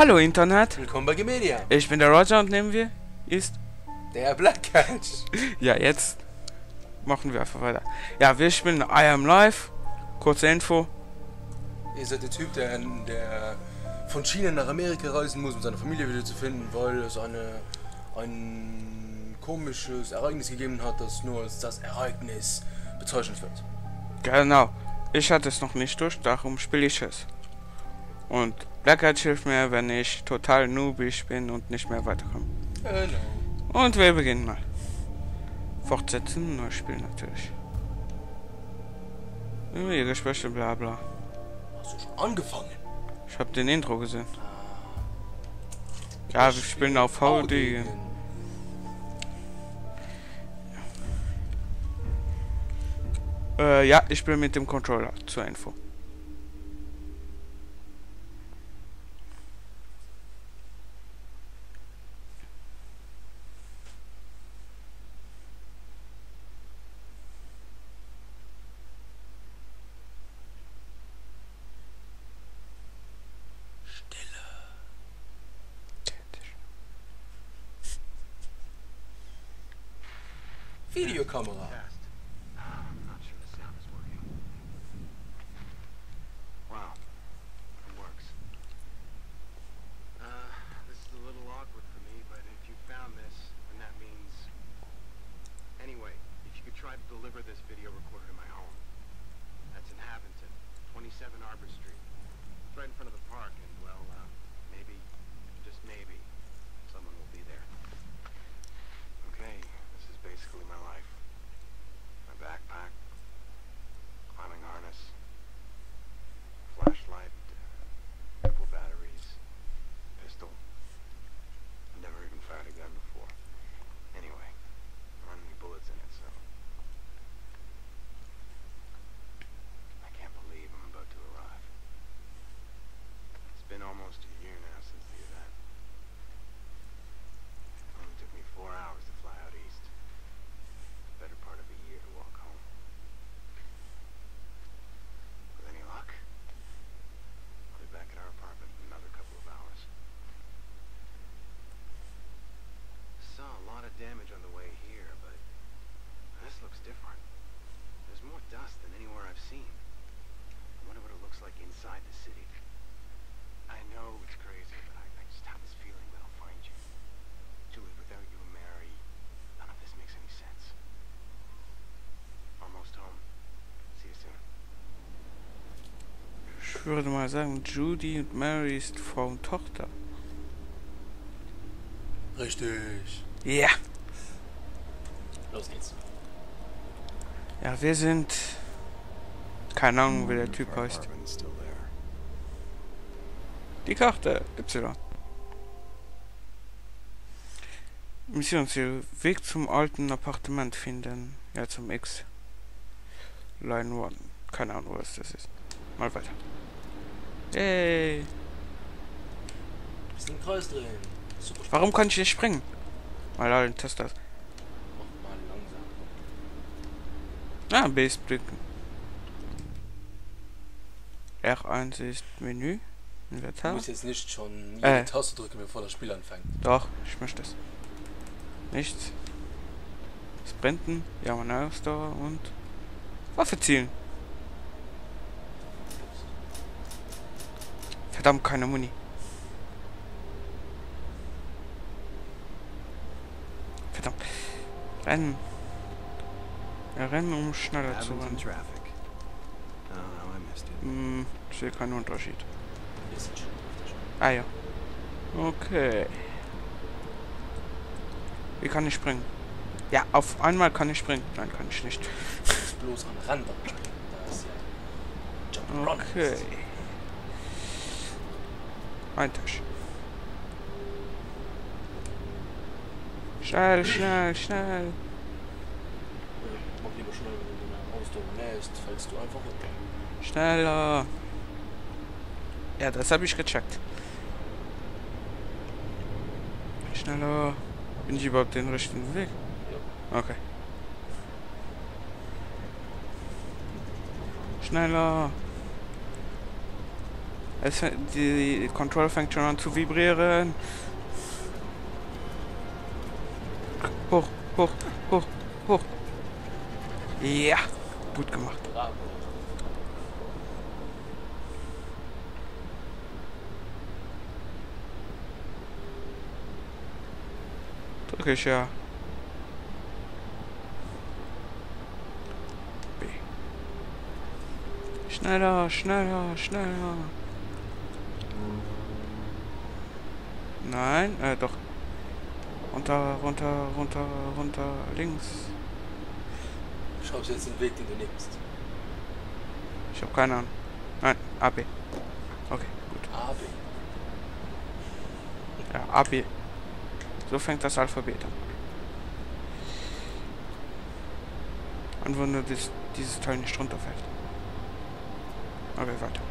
Hallo Internet, Willkommen bei Gemedia. ich bin der Roger und neben mir ist... Der Black Cat. Ja, jetzt machen wir einfach weiter. Ja, wir spielen I Am Live. Kurze Info. Ihr seid der Typ, der von China nach Amerika reisen muss, um seine Familie wieder zu finden, weil es ein komisches Ereignis gegeben hat, das nur als das Ereignis bezeichnet wird. Genau, ich hatte es noch nicht durch, darum spiele ich es. Und Black Hat hilft mir, wenn ich total noobig bin und nicht mehr weiterkomme. Genau. Und wir beginnen mal. Fortsetzen, neues Spiel natürlich. Ihr Gespräche, bla bla. Hast du schon angefangen? Ich habe den Intro gesehen. Ja, wir spielen auf VD. Ja, ich spiele mit dem Controller zur Info. Videokamera. Wow, it works. This is a little awkward for me, but if you found this, then that means... Anyway, if you could try to deliver this video recorder to my home. That's in Haventon, 27 Arbor Street. It's right in front of the park, and well, maybe, just maybe, someone will be there. Okay, this is basically my life. My backpack, climbing harness, flashlight, couple batteries, pistol. I've never even fired a gun before. Anyway, there aren't any bullets in it, so... I can't believe I'm about to arrive. It's been almost a year now since the event. It only took me 4 hours to fly out east. The better part of a year to walk home. With any luck, I'll be back at our apartment in another couple of hours. Saw a lot of damage on the way here, but this looks different. There's more dust than anywhere I've seen. I wonder what it looks like inside the city. I know it's crazy, but I just have this feeling that I'll find you. Julie, without you and Mary, none of this makes any sense. Almost home. See you soon. Ich würde mal sagen, Judy und Mary ist Frau und Tochter. Richtig. Ja. Los geht's. Ja, wir sind... Keine Ahnung, wie der Typ Our heißt. apartment is still there. Die Karte, Y. Missionsziel, Weg zum alten Appartement finden. Ja, zum X. Line 1. Keine Ahnung, was das ist. Mal weiter. Yay. Bisschen Kreis drehen. Super. Warum kann ich nicht springen? Mal allen Test das. Mach mal langsam. Ah, Base blicken. R1 ist Menü. Du Inventar. musst jetzt nicht schon jede Taste drücken, bevor das Spiel anfängt. Doch, ich möchte es. Nichts. Sprinten, ja, meine Ausdauer und Waffe zielen. Verdammt, keine Muni. Verdammt. Rennen. Ja, rennen, um schneller zu Haventon rennen. traffic. Oh, I missed it. Ich sehe keinen Unterschied. Bisschen schon. Ah ja. Okay. Wie kann ich springen? Ja, auf einmal kann ich springen. Nein, kann ich nicht. Du musst bloß am Rand abspringen. Da ist ja Jump Run. Okay. Ein Tisch. Schnell, schnell, schnell. Mach lieber schnell, wenn du deine Ausdauer nähst, fällst du einfach runter. Schneller. Ja, das habe ich gecheckt. Schneller. Bin ich überhaupt den richtigen Weg? Ja. Okay. Schneller. Die Controller fängt schon an zu vibrieren. Hoch, hoch, hoch, hoch. Ja, gut gemacht. Bravo. Drücke ich ja. B. Schneller, schneller, schneller. Nein, doch. Runter, runter, runter, runter, links. Schreibst jetzt den Weg, den du nimmst. Ich habe keine Ahnung. Nein, AB. Okay, gut. A, B. Ja, AB. So fängt das Alphabet an. Und wenn nur dieses Teil nicht runterfällt. Okay, weiter.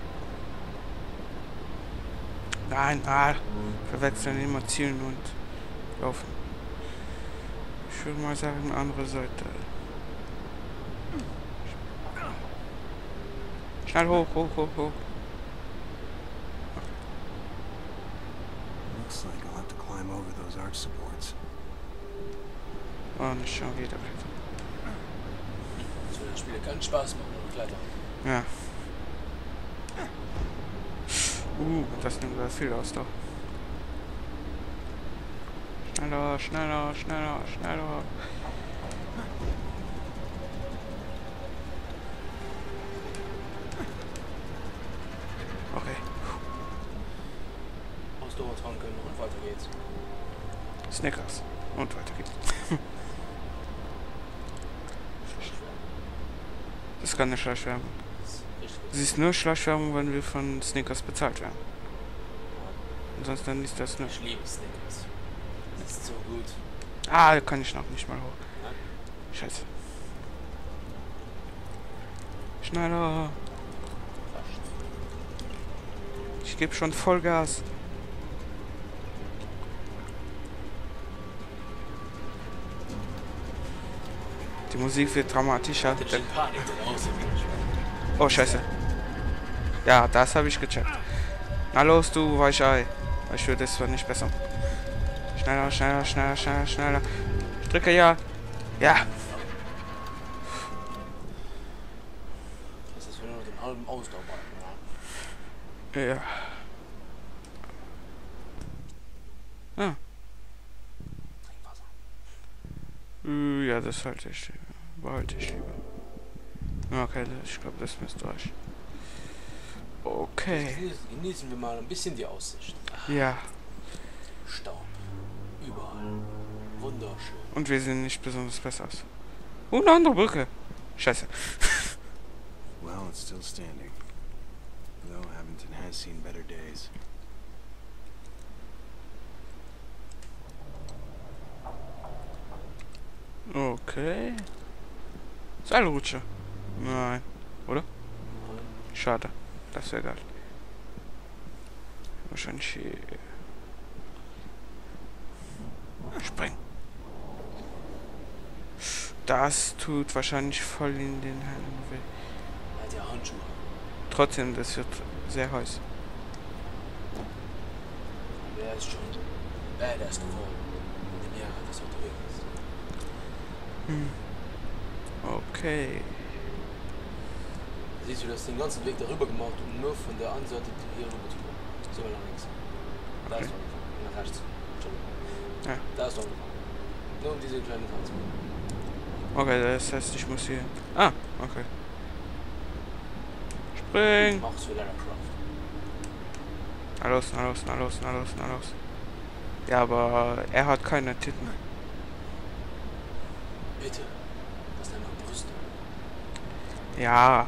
Nein, verwechseln immer zielen und laufen. Ich würde mal sagen, andere Seite. Schnell hoch, hoch, hoch, hoch. Looks like I'll have to climb over those arch supports. Oh, nicht schon wieder. Das wird das Spiel keinen Spaß machen, oder klettern. Ja. Das nimmt da viel aus, doch. Schneller, schneller, schneller, schneller. Okay. Ausdauer tanken und weiter geht's. Snickers. Und weiter geht's. Das kann eine Schleichwerbung. Sie ist nur Schleichwerbung, wenn wir von Snickers bezahlt werden. Ansonsten ist das nur. Ich liebe Snickers. Das ist so gut. Ah, kann ich noch nicht mal hoch. Scheiße. Schneller. Ich gebe schon Vollgas. Die Musik wird dramatischer. Der Panik da draußen. Oh, scheiße. Ja, das habe ich gecheckt. Na los, du Weichei. Ich würde es zwar nicht besser. Schneller, schneller, schneller, schneller, schneller. Ich drücke ja. Ja. Das ist nur noch den halben Ausdauerbalken. Ja. Ah. Trinkwasser. Ja, das halte ich. Behalte ich lieber. Okay, ich glaube, das müsste reichen. Okay. Genießen wir mal ein bisschen die Aussicht. Ja. Staub. Überall. Wunderschön. Und wir sehen nicht besonders besser aus. Eine andere Brücke. Scheiße. Well, it's still standing. Though Abington has seen better days. Okay. Seilrutsche. Nein. Oder? Schade. Das wäre geil. Wahrscheinlich hier. Springen. Das tut wahrscheinlich voll in den Händen weh. Hat ja Handschuhe. Trotzdem, das wird sehr heiß. Aber er ist schon badass geworden. In dem Jahr, das unterwegs ist. Okay. Siehst du, das den ganzen Weg darüber gemacht, um nur von der anderen Seite hier rüber zu kommen. So lang links. Da ist angefangen. Nach rechts. Entschuldigung. Ja. Da ist angefangen. Nur um diese kleine Tanz. Okay, das heißt, ich muss hier. Ah, okay. Spring! Mach's für Lara Croft. Na los, na los, na los, na los, na los. Ja, aber er hat keine Titten. Bitte. Das nennt man Brüste. Ja.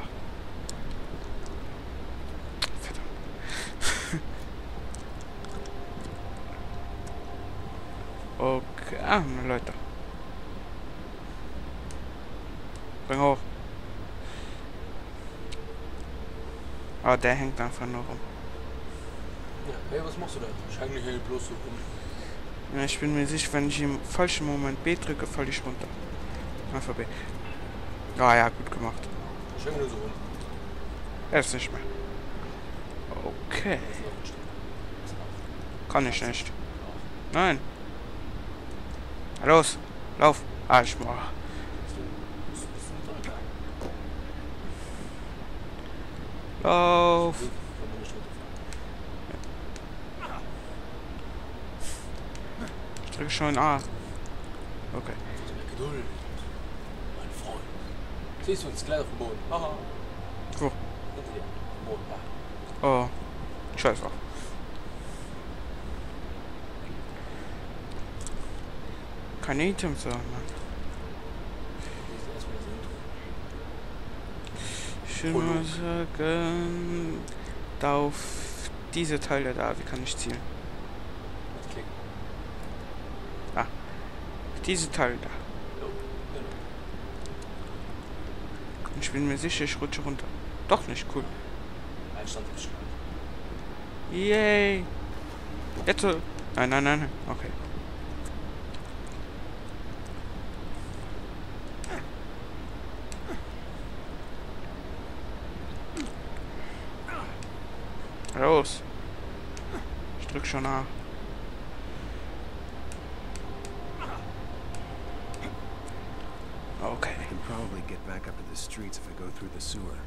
Okay, Leute. Bring hoch. Aber der hängt einfach nur rum. Ja, hey, was machst du da? Wahrscheinlich hält bloß so rum. Ja, ich bin mir sicher, wenn ich im falschen Moment B drücke, falle ich runter. Einfach B. Ah ja, gut gemacht. Wahrscheinlich nur so rum. Er ist nicht mehr. Okay. Das ist noch ein Stück. Das ist auch- Kann ich nicht. auch. Nein. Na los. Lauf. Ah, ich mach. Das ist ein Tag. Lauf. Kann man nicht runterfahren. Ich drücke schon A. Okay. Also mehr Geduld. Mein Freund. Siehst du uns gleich auf dem Boden? Aha. Wo? Hinter dir. Am Boden. Da. Oh. Scheiß drauf. Keine Items so, Mann. Das ist erstmal das Intro. Ich will nur sagen, da auf diese Teile da, wie kann ich zielen? Mit Klick. Diese Teile da. Jo. Genau. Und ich bin mir sicher, ich rutsche runter. Doch nicht, cool. Ein Stand ist stark. Yay! Jetzt so. Nein, nein, nein, nein. Okay. Los. Ich drück schon A. Okay. I can probably get back up to the streets if I go through the sewer.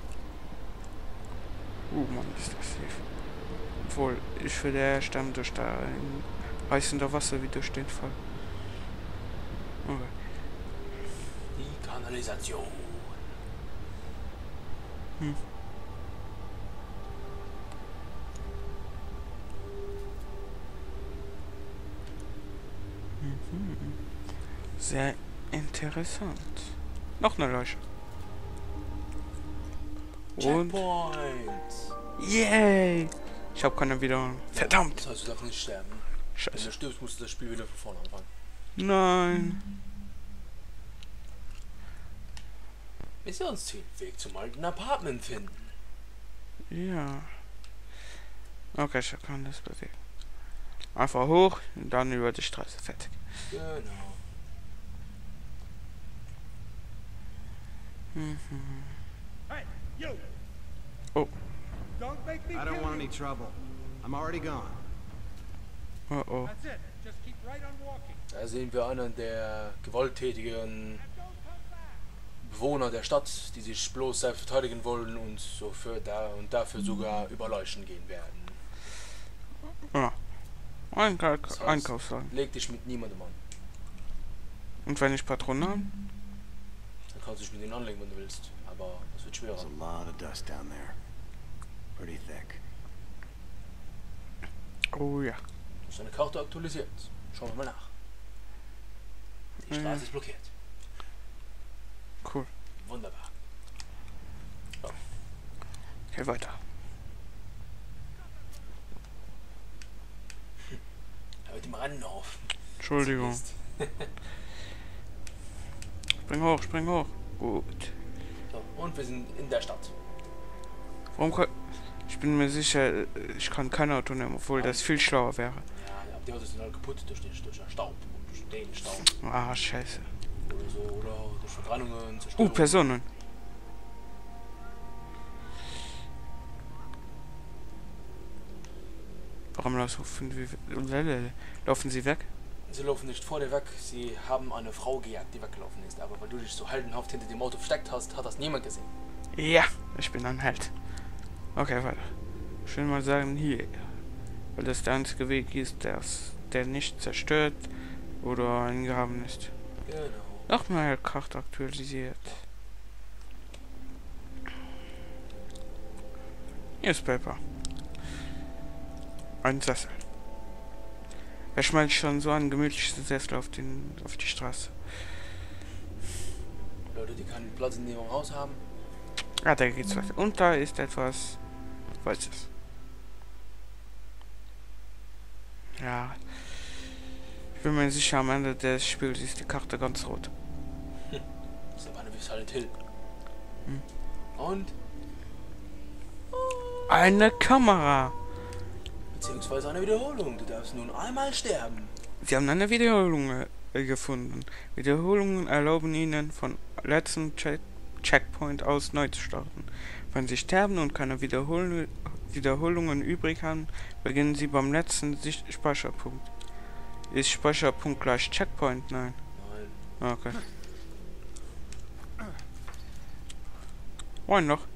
Mann, ist das safe. Obwohl, ich will der Stamm durch da in reißender Wasser wie durch den Fall. Okay. Die Kanalisation. Hm. Mhm. Sehr interessant. Noch eine Leiche. Und Checkpoint. yay! Ich habe keine Wiederholung. Verdammt! Das heißt, du darfst nicht sterben. Wenn Scheiße. du stirbst, musst du das Spiel wieder von vorne anfangen. Nein. Missionsziel. Weg zum alten Apartment finden. Ja. Okay, ich kann das bewegen. Einfach hoch und dann über die Straße. Fertig. Genau. Mhm. Hey, you! Oh. Don't make me I don't kill want you. any trouble. I'm already gone. Oh oh. That's it. Just keep right on walking. Da sehen wir einen der gewalttätigen And don't come back. Bewohner der Stadt, die sich bloß selbst verteidigen wollen und so für dafür sogar über Leichen gehen werden. Ja. Das heißt, Einkaufswagen. Leg dich mit niemandem an. Und wenn ich Patronen habe? Dann kannst du dich mit denen anlegen, wenn du willst. Aber das wird schwerer. There's a lot of dust down there. Pretty thick. Oh ja. Du hast deine Karte aktualisiert. Schauen wir mal nach. Die Straße ist blockiert. Cool. Wunderbar. Okay, weiter. Hör mit dem Rennen auf. Entschuldigung. Spring hoch, spring hoch. Gut. So, und wir sind in der Stadt. Warum kann... Ich bin mir sicher, ich kann kein Auto nehmen, obwohl das viel schlauer wäre. Ja, die Autos sind alle kaputt durch den Staub. Durch den Staub. Ah, scheiße. Oder so. Oder durch Verbrennungen, Zerstörung. Personen. Warum laufen sie weg? Sie laufen nicht vor dir weg. Sie haben eine Frau gejagt, die weggelaufen ist. Aber weil du dich so heldenhaft hinter dem Auto versteckt hast, hat das niemand gesehen. Ja, ich bin ein Held. Okay, weiter. Ich will mal sagen, hier. Weil das der einzige Weg ist, der nicht zerstört oder eingehaben ist. Genau. Nochmal Karte aktualisiert. Newspaper. Ein Sessel. Wer schmeißt schon so einen gemütlichen Sessel auf die Straße? Leute, die keinen Platz in ihrem Haus haben. Ah, da geht's weiter. Und da ist etwas Weißes. Ja. Ich bin mir sicher, am Ende des Spiels ist die Karte ganz rot. Das ist aber eine wie Silent Hill. Hm. Und? Eine Kamera! Beziehungsweise eine Wiederholung. Du darfst nun einmal sterben. Sie haben eine Wiederholung gefunden. Wiederholungen erlauben ihnen von letzten Checkpoint aus neu zu starten. Wenn Sie sterben und keine Wiederholungen übrig haben, beginnen Sie beim letzten Speicherpunkt. Ist Speicherpunkt gleich Checkpoint? Nein. Nein. Okay. Moin noch.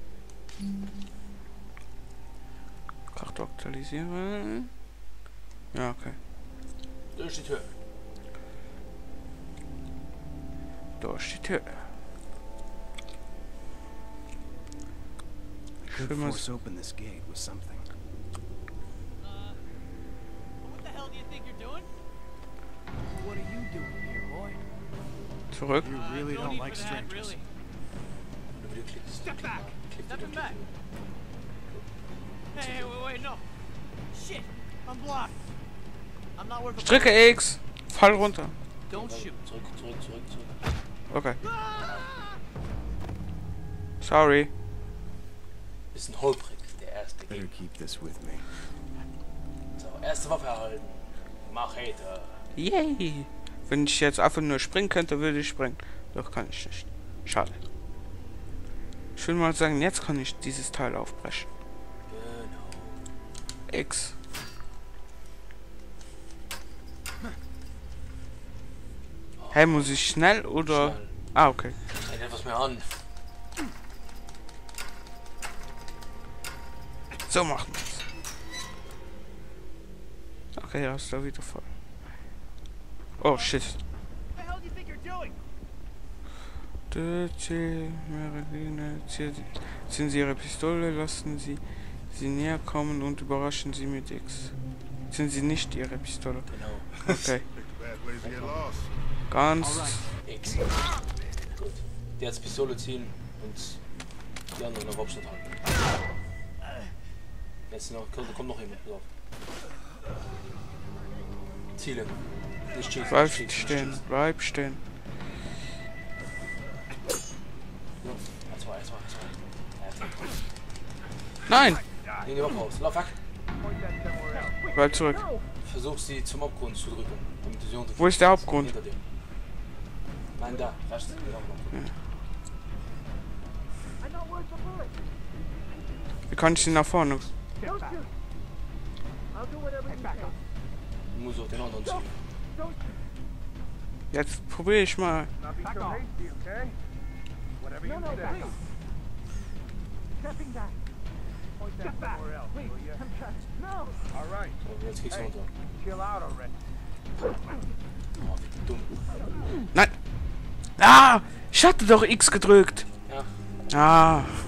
Karte aktualisieren. Ja, okay. Durch die Tür. Durch die Tür. I could force open this gate with something. What the hell do you think you're doing? What are you doing here, boy? Zurück. You really don't need like for that, strangers. really. Wenn du wieder klickst. Step back. Stepping back. Hey, wait, no. Shit, I'm blocked. I'm not worth a Drücke X. Fall runter. Don't shoot. Zurück. Okay. Sorry. Bisschen holprig, der erste Better Gegner. keep this with me. So, erste Waffe erhalten. Machete. Yay. Wenn ich jetzt einfach nur springen könnte, würde ich springen. Doch kann ich nicht. Schade. Ich will mal sagen, jetzt kann ich dieses Teil aufbrechen. Genau. X. Hey, muss ich schnell oder... Schnell. Ah, okay. Hält etwas mehr an. So machen wir's. Okay, ja, ist da wieder voll. Oh, shit. What the hell do you think you're doing? Ziehen Sie Ihre Pistole, lassen Sie sie näher kommen und überraschen Sie mit X. Ziehen Sie nicht Ihre Pistole. Genau. Okay. Ganz... X. Gut. Die jetzt Pistole ziehen und die anderen auf Abstand halten. Jetzt noch, kommt noch jemand. Pass auf. Zielen. Nicht schießen. Bleib nicht schießen, stehen, nicht schießen. bleib stehen. Ja, R2. Nein! Nehmen die Waffe raus. Lauf weg. Bleib zurück. Versuch sie zum Abgrund zu drücken. Damit du sie runterkriegst. Wo ist der Abgrund? Hinter dir. Nein, da. Rechts. Genau. Wie kann ich sie nach vorne? Du musst auch den anderen ziehen. Jetzt probiere ich mal. So, jetzt kriegst du runter. Oh, wie dumm. Nein! Ah! Ich hatte doch X gedrückt! Ja. Ah!